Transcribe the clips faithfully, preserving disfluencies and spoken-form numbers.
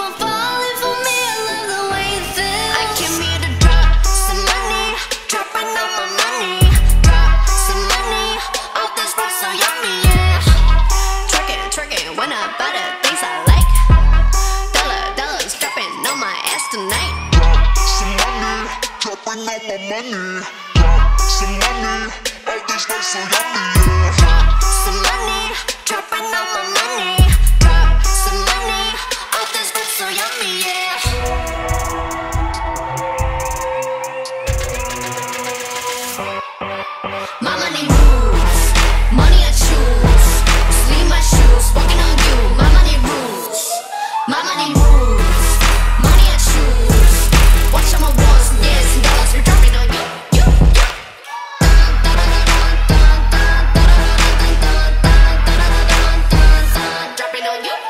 on falling for me. I love the way it feels. I came here to drop some money, dropping all my money. Drop some money, all this was so yummy, yeah. Twerking, twerking, when I buy the things I like. Dollar, dollars dropping on my ass tonight. Drop some money, dropping all my money. Drop some money, all this was so yummy, yeah. Drop some money, dropping all my money. Drop some money, all this was so yummy, yeah. My money moves, money I choose. Sleeve my shoes, walking on you. My money rules, my money moves, money I choose. Watch all my ones, yes, and dollars we're dropping on you, you, you. Dropping on you.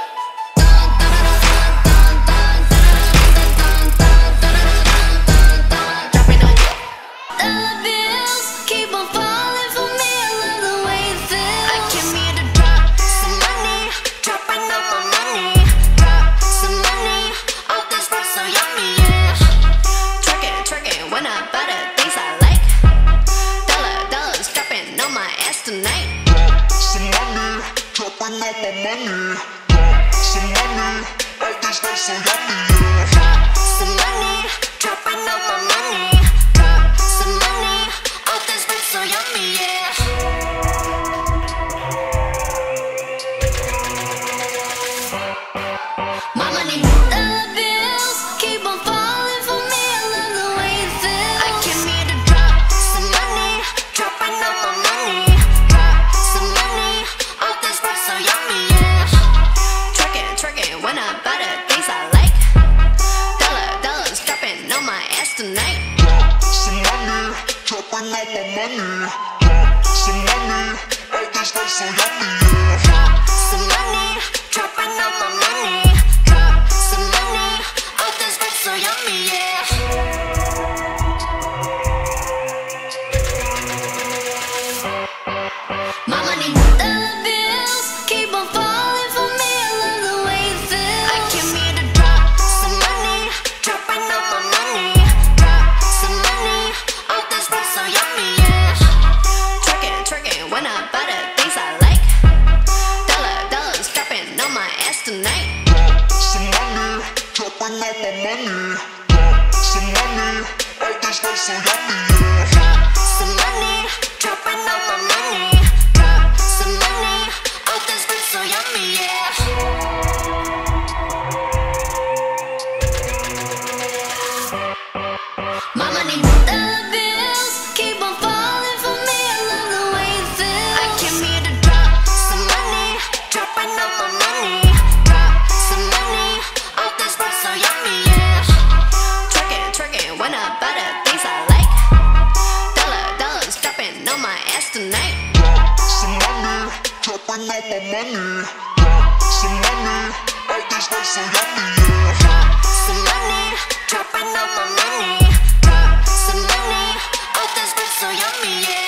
Dropping on you. Dollar bills keep on falling for me. I love the way it feels. I came here to drop some money, dropping all my money. Drop some money, all this was so yummy, yeah. Twerking, twerking, when I buy the things I like. Dollar, dollars dropping on my ass tonight. Drop some money, dropping all my money. Drop some money, all this was so yummy, yeah. Drop some money, dropping all my money. Drop some money, all this was so yummy, yeah. My money, dollar bills keep on falling for me. I love the way it feels. I came here to drop some money, dropping all my money. Drop some money, all this was so yummy, yeah. Twerking, twerking, when I buy the things I like. Dollar, dollars dropping on my ass tonight. Drop some money, dropping all my money. Drop some money, all this was so yummy, yeah. Drop some money, dropping all my money. Drop some money, all this was so yummy, yeah. My money, dollar bills keep on falling for me. I love the way it feels. I came here to drop some money, dropping all my money. Drop some money, all this was so yummy, yeah. Twerking, twerking, when I buy the things I like. Dollar, dollars dropping on my ass tonight. Drop some money, dropping all my money. Drop some money, all this was so yummy, yeah. Drop some money, dropping all my money. Drop some money, all this was so yummy, yeah. My money, dollar bills keep on falling for me. I love the way it feels. I came here to drop some money, dropping all my money. Drop some money, all this was so yummy, yeah. Twerking, twerking, when I buy the things I like. Dollar, dollars dropping on my ass tonight. Drop some money, dropping all my money. Drop some money, all this was so yummy, yeah. Drop some money, dropping all my money. Drop some money, all this was so yummy, yeah.